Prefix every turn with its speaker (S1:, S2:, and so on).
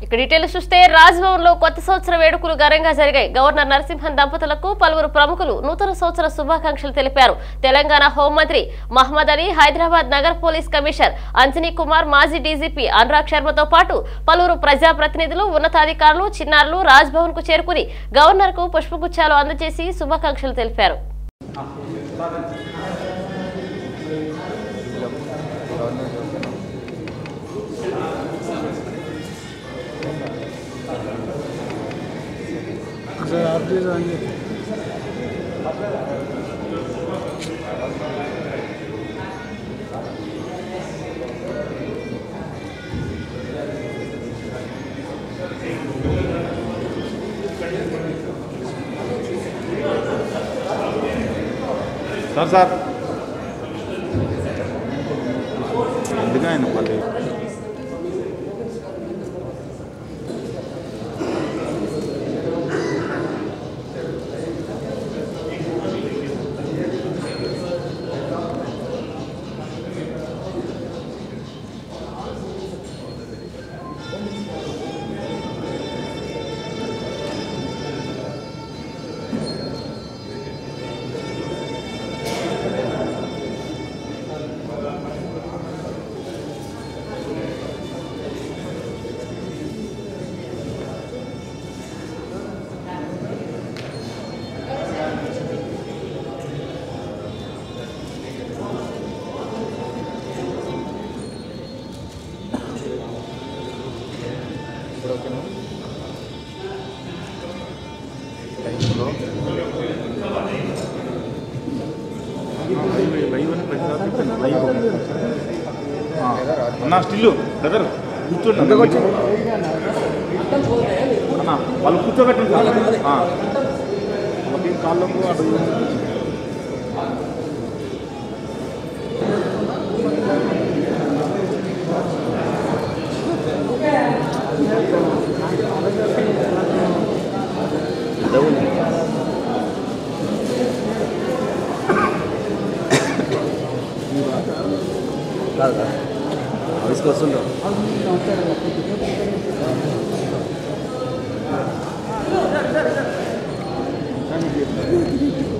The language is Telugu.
S1: ఇక డీటెయిల్స్ చూస్తే రాజ్భవన్ లో కొత్త సంవత్సర వేడుకలు ఘనంగా జరిగాయి. గవర్నర్ నరసింహన్ దంపతులకు పలువురు ప్రముఖులు నూతన సంవత్సర శుభాకాంక్షలు తెలిపారు. తెలంగాణ హోంమంత్రి మహమ్మద్ అలీ, హైదరాబాద్ నగర పోలీస్ కమిషనర్ అంజనీ కుమార్, మాజీ డీజీపీ అనురాగ్ శర్మతో పాటు పలువురు ప్రజాప్రతినిధులు, ఉన్నతాధికారులు, చిన్నారులు రాజ్భవన్ కు చేరుకుని గవర్నర్ కు పుష్పగుచ్చాలు అందజేసి శుభాకాంక్షలు తెలిపారు.
S2: సార్ ఎందుకు ఆయన మళ్ళీ అన్నా స్టిల్ బ్రదర్ కూర్చోండి అన్నా వాళ్ళు కూర్చోబెట్టండి వాళ్ళకి కాళ్ళకు అటు వస్తుందో